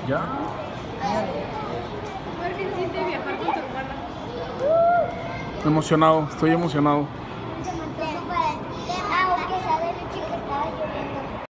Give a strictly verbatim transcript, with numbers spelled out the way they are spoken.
¿Ya? A ver qué se siente viajar con tu hermana. Emocionado, estoy emocionado.